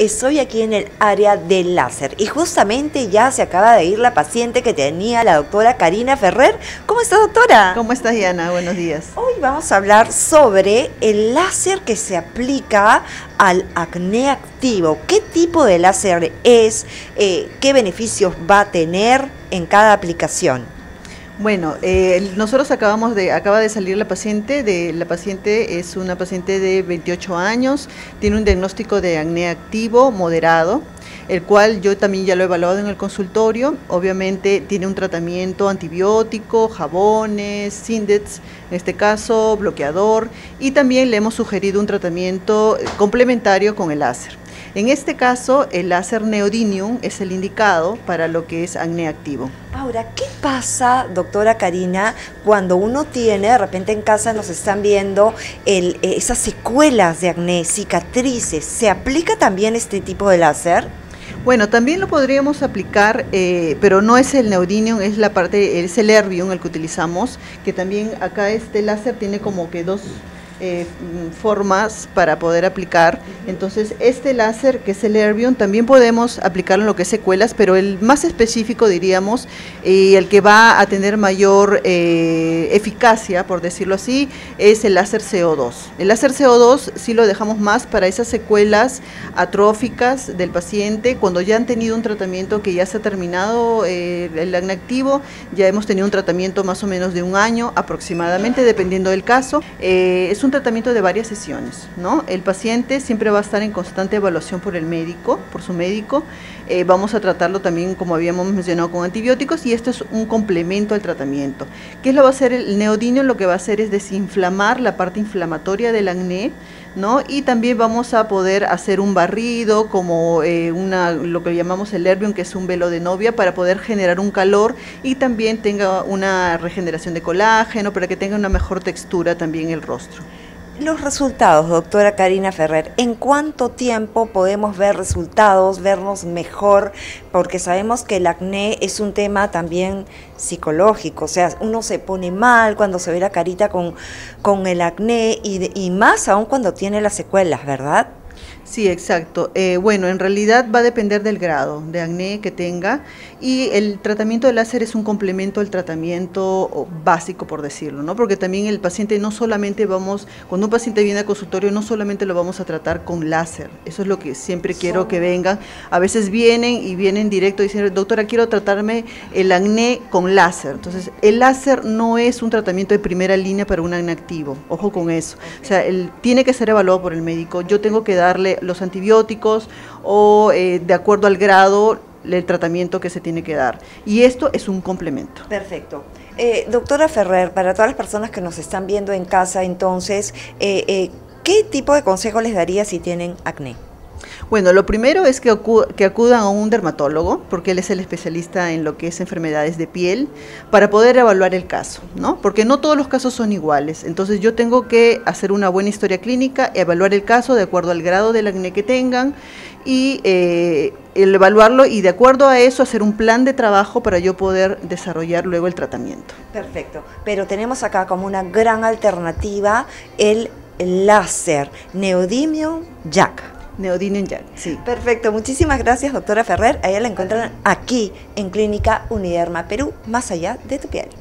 Estoy aquí en el área del láser y justamente ya se acaba de ir la paciente que tenía la doctora Karina Ferrer. ¿Cómo está, doctora? ¿Cómo estás, Diana? Buenos días. Hoy vamos a hablar sobre el láser que se aplica al acné activo. ¿Qué tipo de láser es? ¿Qué beneficios va a tener en cada aplicación? Bueno, nosotros acaba de salir la paciente. La paciente es una paciente de 28 años, tiene un diagnóstico de acné activo moderado, el cual yo también ya lo he evaluado en el consultorio. Obviamente tiene un tratamiento antibiótico, jabones, Sindex, en este caso bloqueador, y también le hemos sugerido un tratamiento complementario con el láser. En este caso, el láser Neodymium es el indicado para lo que es acné activo. Ahora, ¿qué pasa, doctora Karina, cuando uno tiene, de repente en casa nos están viendo esas secuelas de acné, cicatrices? ¿Se aplica también este tipo de láser? Bueno, también lo podríamos aplicar, pero no es el Neodymium, es el Erbium el que utilizamos, que también acá este láser tiene como que dos formas para poder aplicar. Entonces este láser, que es el Erbium, también podemos aplicarlo en lo que es secuelas, pero el más específico, diríamos, el que va a tener mayor eficacia, por decirlo así, es el láser CO2. El láser CO2 sí lo dejamos más para esas secuelas atróficas del paciente, cuando ya han tenido un tratamiento que ya se ha terminado el acné activo, ya hemos tenido un tratamiento más o menos de un año aproximadamente, dependiendo del caso. Es un tratamiento de varias sesiones, ¿no? El paciente siempre va a estar en constante evaluación por su médico. Vamos a tratarlo también, como habíamos mencionado, con antibióticos, y esto es un complemento al tratamiento. ¿Qué es lo que va a hacer el Neodymium? Lo que va a hacer es desinflamar la parte inflamatoria del acné, ¿no? Y también vamos a poder hacer un barrido, como lo que llamamos el Erbium, que es un velo de novia, para poder generar un calor y también tenga una regeneración de colágeno, para que tenga una mejor textura también el rostro. Los resultados, doctora Karina Ferrer, ¿en cuánto tiempo podemos ver resultados, vernos mejor? Porque sabemos que el acné es un tema también psicológico, o sea, uno se pone mal cuando se ve la carita con el acné y más aún cuando tiene las secuelas, ¿verdad? Sí, exacto. Bueno, en realidad va a depender del grado de acné que tenga, y el tratamiento de láser es un complemento al tratamiento básico, por decirlo, ¿no? Porque también el paciente cuando un paciente viene al consultorio, no solamente lo vamos a tratar con láser. Eso es lo que siempre quiero que vengan. A veces vienen directo y dicen, doctora, quiero tratarme el acné con láser. Entonces, el láser no es un tratamiento de primera línea para un acné activo. Ojo con eso. O sea, tiene que ser evaluado por el médico. Yo tengo que darle los antibióticos o de acuerdo al grado el tratamiento que se tiene que dar, y esto es un complemento. Perfecto. Doctora Ferrer, para todas las personas que nos están viendo en casa, entonces, ¿qué tipo de consejo les daría si tienen acné? Bueno, lo primero es que acudan a un dermatólogo, porque él es el especialista en lo que es enfermedades de piel, para poder evaluar el caso, ¿no? Porque no todos los casos son iguales. Entonces yo tengo que hacer una buena historia clínica, evaluar el caso de acuerdo al grado del acné que tengan, y el evaluarlo, y de acuerdo a eso hacer un plan de trabajo para yo poder desarrollar luego el tratamiento. Perfecto, pero tenemos acá como una gran alternativa el láser Neodymium Jack. Neodymium Jack, sí. Perfecto, muchísimas gracias, doctora Ferrer. A ella la encuentran aquí en Clínica Uniderma Perú, más allá de tu piel.